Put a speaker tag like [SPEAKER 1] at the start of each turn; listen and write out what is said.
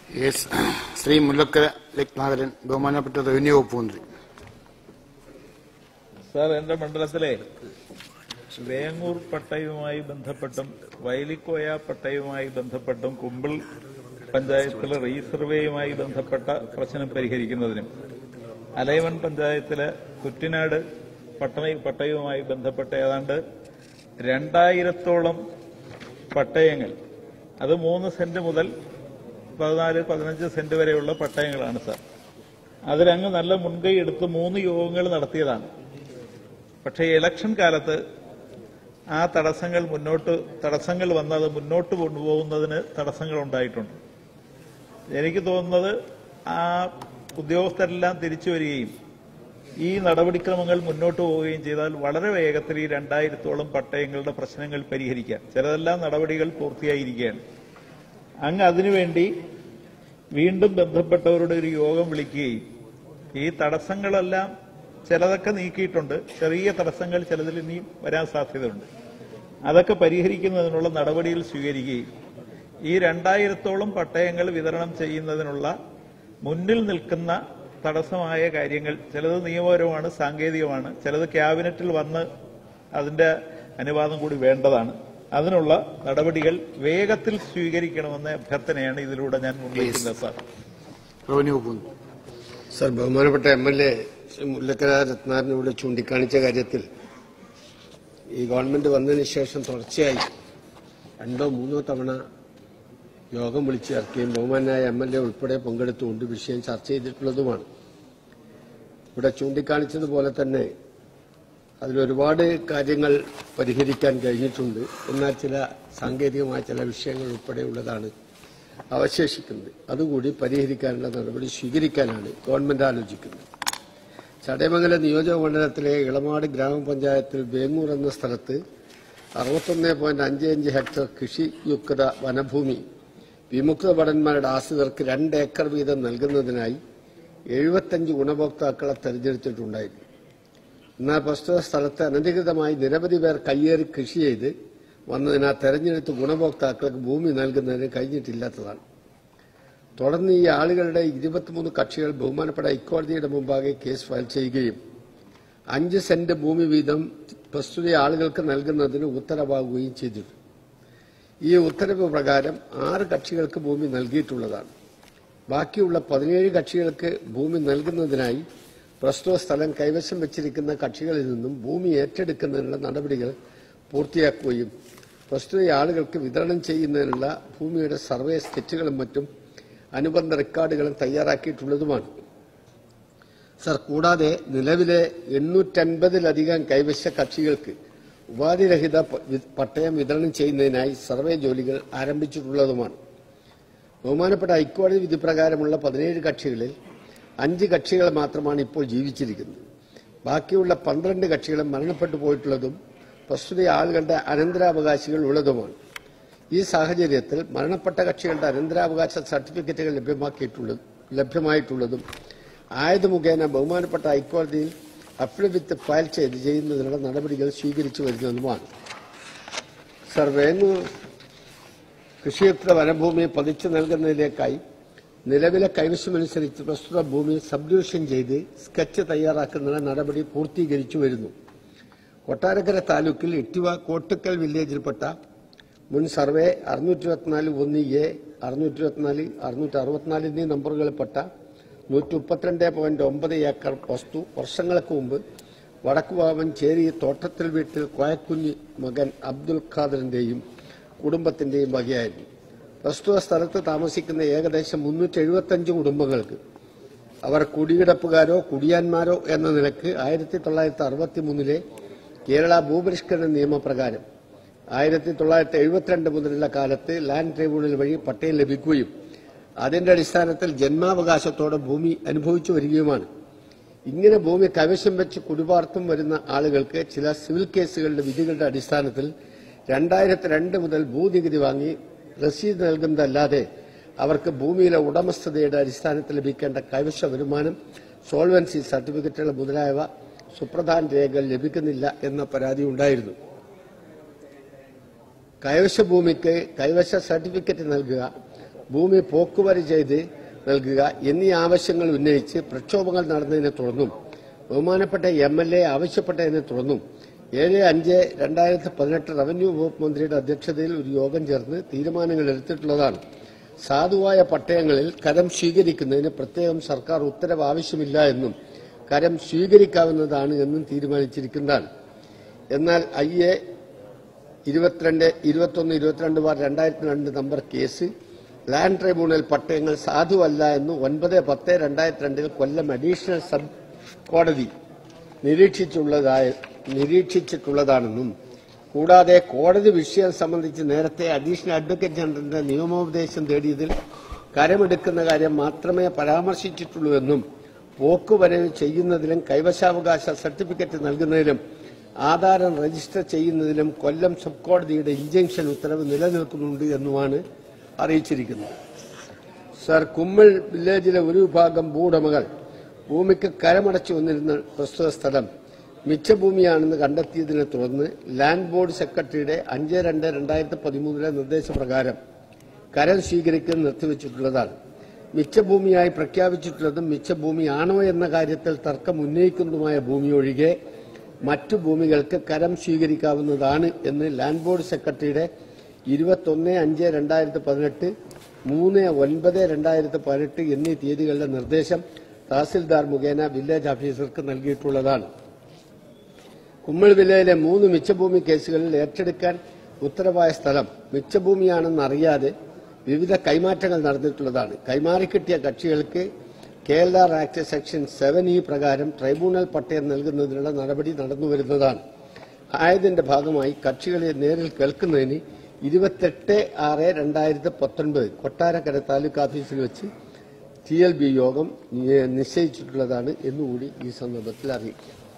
[SPEAKER 1] Yes, Shri Mullakkara Ratnakaran, ബഹുമാനപ്പെട്ട revenue വകുപ്പ് മന്ത്രി.
[SPEAKER 2] സാർ, എന്റെ മണ്ഡലത്തിലെ വേങ്ങൂർ പട്ടയവുമായി ബന്ധപ്പെട്ടും വയലിക്കോയ പട്ടയവുമായി ബന്ധപ്പെട്ടും കുമ്പിൾ പഞ്ചായത്തിലെ റീസർവേയുമായി ബന്ധപ്പെട്ട പ്രശ്നം പരിഹരിക്കുന്നതിനും അലൈവൺ പഞ്ചായത്തിലെ കുറ്റിനാട് പട്ടയവുമായി ബന്ധപ്പെട്ട ഏതാണ്ട് 2000-ഓളം പട്ടയങ്ങൾ, അത് 3 സെന്റ് മുതൽ 14-15 സെന്റ് വരെയുള്ള പട്ടയങ്ങളാണ് സാർ. അതിലങ്ങ് നല്ല മുൻകൈ എടുത്ത് 3 യോഗങ്ങൾ നടത്തിയതാണ്. പക്ഷേ ഇലക്ഷൻ കാലത്ത് ആ തടസ്സങ്ങൾ വന്നത് മുന്നോട്ട് കൊണ്ടുപോകുന്നതിന് തടസ്സങ്ങൾ ഉണ്ടായിട്ടുണ്ട്. എനിക്ക് തോന്നുന്നത് ആ ഉദ്യോഗസ്ഥരെല്ലാം തിരിച്ചു വരികയും ഈ നടപടിക്രമങ്ങൾ മുന്നോട്ട് പോവുകയും ചെയ്താൽ വളരെ വേഗത്തിൽ ഈ 2000-ഓളം പട്ടയങ്ങളുടെ പ്രശ്നങ്ങൾ പരിഹരിക്കാം. ചിലതെല്ലാം നടപടികൾ പൂർത്തിയായിരിക്കുകയാണ്. അങ്ങ് അതിനുവേണ്ടി വീണ്ടും ബന്ധപ്പെട്ടവരുടെ ഒരു യോഗം വിളിക്കുകയും ഈ തടസ്സങ്ങളെല്ലാം ചിലതൊക്കെ നീക്കിയിട്ടുണ്ട്, ചെറിയ തടസ്സങ്ങൾ ചിലതിൽ ഇനിയും വരാൻ സാധ്യതയുണ്ട്, അതൊക്കെ പരിഹരിക്കുന്നതിനുള്ള നടപടികൾ സ്വീകരിക്കുകയും ഈ 2000-ഓളം പട്ടയങ്ങൾ വിതരണം ചെയ്യുന്നതിനുള്ള മുന്നിൽ നിൽക്കുന്ന തടസ്സമായ കാര്യങ്ങൾ, ചിലത് നിയമപരമാണ്, സാങ്കേതികമാണ്, ചിലത് ക്യാബിനറ്റിൽ വന്ന് അതിന്റെ അനുവാദം കൂടി വേണ്ടതാണ്. അതിനുള്ള നടപടികൾ വേഗത്തിൽ സ്വീകരിക്കണമെന്ന അഭ്യർത്ഥനയാണ് ഇതിലൂടെ ഞാൻ മുൻവയ്ക്കുന്നത്. സാർ,
[SPEAKER 1] റവന്യൂ വകുപ്പ് മന്ത്രി.
[SPEAKER 3] സർ, ബഹുമാനപ്പെട്ട MLA മുല്ലക്കര രത്നാകരനോട് ചൂണ്ടിക്കാണിച്ച കാര്യത്തിൽ ഈ ഗവൺമെന്റ് വന്നതിന് ശേഷം തുടർച്ചയായി 2-3 തവണ യോഗം വിളിച്ചു ചേർക്കുകയും ബഹുമാനായ MLA ഉൾപ്പെടെ പങ്കെടുത്തുകൊണ്ട് വിഷയം ചർച്ച ചെയ്തിട്ടുള്ളതുമാണ്. ഇവിടെ ചൂണ്ടിക്കാണിച്ചതുപോലെ തന്നെ അതിലൊരുപാട് കാര്യങ്ങൾ പരിഹരിക്കാൻ കഴിഞ്ഞിട്ടുണ്ട്. എന്നാൽ ചില സാങ്കേതികമായ ചില വിഷയങ്ങൾ ഉൾപ്പെടെയുള്ളതാണ് അവശേഷിക്കുന്നത്. അതുകൂടി പരിഹരിക്കാനുള്ള നടപടി സ്വീകരിക്കാനാണ് ഗവൺമെന്റ് ആലോചിക്കുന്നത്. ചടയമംഗലം നിയോജക മണ്ഡലത്തിലെ ഇളമാട് ഗ്രാമപഞ്ചായത്തിൽ വേങ്ങൂർ എന്ന സ്ഥലത്ത് 61.55 ഹെക്ടർ കൃഷിയുക്ത വനഭൂമി വിമുക്ത ഭടന്മാരുടെ ആശ്രിതർക്ക് 2 ഏക്കർ വീതം നൽകുന്നതിനായി 75 ഗുണഭോക്താക്കളെ തെരഞ്ഞെടുത്തിട്ടുണ്ടായിരുന്നു. എന്നാൽ പ്രസ്തുത സ്ഥലത്ത് അനധികൃതമായി നിരവധി പേർ കയ്യേറി കൃഷി ചെയ്ത് വന്നതിനാൽ തെരഞ്ഞെടുത്ത് ഗുണഭോക്താക്കൾക്ക് ഭൂമി നൽകുന്നതിന് കഴിഞ്ഞിട്ടില്ലാത്തതാണ്. തുടർന്ന് ഈ ആളുകളുടെ 23 കക്ഷികൾ ബഹുമാനപ്പെട്ട ഹൈക്കോടതിയുടെ മുമ്പാകെ കേസ് ഫയൽ ചെയ്യുകയും 5 സെന്റ് ഭൂമി വീതം പ്രസ്തുത ആളുകൾക്ക് നൽകുന്നതിന് ഉത്തരവാകുകയും ചെയ്തിട്ടുണ്ട്. ഈ ഉത്തരവ് പ്രകാരം 6 കക്ഷികൾക്ക് ഭൂമി നൽകിയിട്ടുള്ളതാണ്. ബാക്കിയുള്ള 17 കക്ഷികൾക്ക് ഭൂമി നൽകുന്നതിനായി പ്രസ്തുത സ്ഥലം കൈവശം വച്ചിരിക്കുന്ന കക്ഷികളിൽ നിന്നും ഭൂമി ഏറ്റെടുക്കുന്നതിനുള്ള നടപടികൾ പൂർത്തിയാക്കുകയും പ്രസ്തുത ആളുകൾക്ക് വിതരണം ചെയ്യുന്നതിനുള്ള ഭൂമിയുടെ സർവേ സ്കെച്ചുകളും മറ്റും അനുബന്ധ റെക്കോർഡുകളും തയ്യാറാക്കിയിട്ടുള്ളതുമാണ്. സർ, കൂടാതെ നിലവിലെ 850-ലധികം കൈവശ കക്ഷികൾക്ക് ഉപാധിരഹിത പട്ടയം വിതരണം ചെയ്യുന്നതിനായി സർവേ ജോലികൾ ആരംഭിച്ചിട്ടുള്ളതുമാണ്. ബഹുമാനപ്പെട്ട ഹൈക്കോടതി വിധി പ്രകാരമുള്ള 17 കക്ഷികളിൽ 5 കക്ഷികൾ മാത്രമാണ് ഇപ്പോൾ ജീവിച്ചിരിക്കുന്നത്. ബാക്കിയുള്ള 12 കക്ഷികളും മരണപ്പെട്ടു പോയിട്ടുള്ളതും പ്രസ്തുത ആളുകളുടെ അനന്തരാവകാശികൾ ഉള്ളതുമാണ്. ഈ സാഹചര്യത്തിൽ മരണപ്പെട്ട കക്ഷികളുടെ അനന്തരാവകാശ സർട്ടിഫിക്കറ്റുകൾ ലഭ്യമായിട്ടുള്ളതും ആയത് മുഖേന ബഹുമാനപ്പെട്ട ഹൈക്കോടതിയിൽ അഫിഡവിറ്റ് ഫയൽ ചെയ്യുന്നതിനുള്ള നടപടികൾ സ്വീകരിച്ചു വരുന്നതുമാണ്. സർ, വേങ്ങൂർ കൃഷിയുക്ത വനഭൂമി പതിച്ചു നൽകുന്നതിലേക്കായി നിലവിലെ കൈവശമനുസരിച്ച് പ്രസ്തുത ഭൂമി സബ്ഡിവിഷൻ ചെയ്ത് സ്കെച്ച് തയ്യാറാക്കുന്നതിനുള്ള നടപടി പൂർത്തീകരിച്ചു വരുന്നു. കൊട്ടാരക്കര താലൂക്കിൽ ഇട്ടിവ കോട്ടുക്കൽ വില്ലേജിൽപ്പെട്ട മുൻ സർവേ 624-1A, 624, 664 എന്നീ നമ്പറുകളിൽപ്പെട്ട 132.9 ഏക്കർ വസ്തു വർഷങ്ങൾക്ക് മുമ്പ് വടക്കുവാവൻ ചേരി തോട്ടത്തിൽ വീട്ടിൽ കോയക്കുഞ്ഞ് മകൻ അബ്ദുൽ ഖാദറിന്റെയും കുടുംബത്തിന്റെയും വകയായിരുന്നു. പ്രസ്തുത സ്ഥലത്ത് താമസിക്കുന്ന ഏകദേശം 375 കുടുംബങ്ങൾക്ക് അവർ കുടികിടപ്പുകാരോ കുടിയാന്മാരോ എന്ന നിലക്ക് 1963 കേരള ഭൂപരിഷ്കരണ നിയമപ്രകാരം 1972 മുതലുള്ള കാലത്ത് ലാൻഡ് ട്രിബ്യൂണൽ വഴി പട്ടയം ലഭിക്കുകയും അതിന്റെ അടിസ്ഥാനത്തിൽ ജന്മാവകാശത്തോടെ ഭൂമി അനുഭവിച്ചു വരികയുമാണ്. ഇങ്ങനെ ഭൂമി കൈവശം വെച്ച് കുടിപാർത്തും വരുന്ന ആളുകൾക്ക് ചില സിവിൽ കേസുകളുടെ വിധികളുടെ അടിസ്ഥാനത്തിൽ 2002 മുതൽ ഭൂനികുതി വാങ്ങി രസീത് നൽകുന്നതല്ലാതെ അവർക്ക് ഭൂമിയിലെ ഉടമസ്ഥതയുടെ അടിസ്ഥാനത്തിൽ ലഭിക്കേണ്ട കൈവശ വരുമാനം, സോൾവൻസി സർട്ടിഫിക്കറ്റുകൾ മുതലായവ സുപ്രധാന രേഖകൾ ലഭിക്കുന്നില്ല എന്ന പരാതി ഉണ്ടായിരുന്നു. കൈവശ ഭൂമിക്ക് കൈവശ സർട്ടിഫിക്കറ്റ് നൽകുക, ഭൂമി പോക്കുവരി ചെയ്ത് നൽകുക എന്നീ ആവശ്യങ്ങൾ ഉന്നയിച്ച് പ്രക്ഷോഭങ്ങൾ നടന്നതിനെ തുടർന്നും ബഹുമാനപ്പെട്ട MLA ആവശ്യപ്പെട്ടതിനെ തുടർന്നും 7/5/2018 റവന്യൂ വകുപ്പ് മന്ത്രിയുടെ അധ്യക്ഷതയിൽ ഒരു യോഗം ചേർന്ന് തീരുമാനങ്ങൾ എടുത്തിട്ടുള്ളതാണ്. സാധുവായ പട്ടയങ്ങളിൽ കരം സ്വീകരിക്കുന്നതിന് പ്രത്യേകം സർക്കാർ ഉത്തരവ് ആവശ്യമില്ല എന്നും കരം സ്വീകരിക്കാവുന്നതാണ് എന്നും തീരുമാനിച്ചിരിക്കുന്നതാണ്. എന്നാൽ IA 21/22/2002 number case land tribunal പട്ടയങ്ങൾ സാധുവല്ല എന്ന് 9/10/2002 കൊല്ലം അഡീഷണൽ സബ് കോടതി നിരീക്ഷിച്ചിട്ടുള്ളതാണെന്നും കൂടാതെ കോടതി വിഷയം സംബന്ധിച്ച് നേരത്തെ അഡീഷണൽ അഡ്വക്കേറ്റ് ജനറലിന്റെ നിയമോപദേശം തേടിയതിൽ കരമെടുക്കുന്ന കാര്യം മാത്രമേ പരാമർശിച്ചിട്ടുള്ളൂവെന്നും പോക്കുവരവ് ചെയ്യുന്നതിലും കൈവശാവകാശ സർട്ടിഫിക്കറ്റ് നൽകുന്നതിലും ആധാരം രജിസ്റ്റർ ചെയ്യുന്നതിലും കൊല്ലം സബ് കോടതിയുടെ ഇൻജങ്ഷൻ ഉത്തരവ് നിലനിൽക്കുന്നുണ്ട് എന്നുമാണ് അറിയിച്ചിരിക്കുന്നത്. സർ, കുമ്മിൾ വില്ലേജിലെ ഒരു വിഭാഗം ഭൂവുടമകൾ ഭൂമിക്ക് കരമടച്ചു വന്നിരുന്ന പ്രസ്തുത സ്ഥലം മിച്ചഭൂമിയാണെന്ന് കണ്ടെത്തിയതിനെ തുടർന്ന് ലാൻഡ് ബോർഡ് സെക്രട്ടറിയുടെ 5/2/2013 നിർദ്ദേശപ്രകാരം കരം സ്വീകരിക്കുന്നത് നിർത്തിവച്ചിട്ടുള്ളതാണ്. മിച്ചഭൂമിയായി പ്രഖ്യാപിച്ചിട്ടുള്ളതും മിച്ചഭൂമിയാണോ എന്ന കാര്യത്തിൽ തർക്കം ഉന്നയിക്കുന്നതുമായ ഭൂമി ഒഴികെ മറ്റു ഭൂമികൾക്ക് കരം സ്വീകരിക്കാവുന്നതാണ് എന്ന് ലാൻഡ് ബോർഡ് സെക്രട്ടറിയുടെ 21/5/2018, 3/9/2018 എന്നീ തീയതികളിലെ നിർദ്ദേശം തഹസിൽദാർ മുഖേന വില്ലേജ് ഓഫീസർക്ക് നൽകിയിട്ടുള്ളതാണ്. കുമ്മിൾ വില്ലേജിലെ 3 മിച്ചഭൂമി കേസുകളിൽ ഏറ്റെടുക്കാൻ ഉത്തരവായ സ്ഥലം മിച്ചഭൂമിയാണെന്ന് അറിയാതെ വിവിധ കൈമാറ്റങ്ങൾ നടന്നിട്ടുള്ളതാണ്. കൈമാറിക്കിട്ടിയ കക്ഷികൾക്ക് KLR ആക്ട് സെക്ഷൻ 7E പ്രകാരം ട്രൈബ്യൂണൽ പട്ടയം നൽകുന്നതിനുള്ള നടപടി നടന്നുവരുന്നതാണ്. ആയതിന്റെ ഭാഗമായി കക്ഷികളെ നേരിൽ കേൾക്കുന്നതിന് 28/6/2019 കൊട്ടാരക്കര താലൂക്ക് ഓഫീസിൽ വെച്ച് TLB യോഗം നിശ്ചയിച്ചിട്ടുള്ളതാണ് എന്നുകൂടി ഈ സന്ദർഭത്തിൽ അറിയിക്കാം.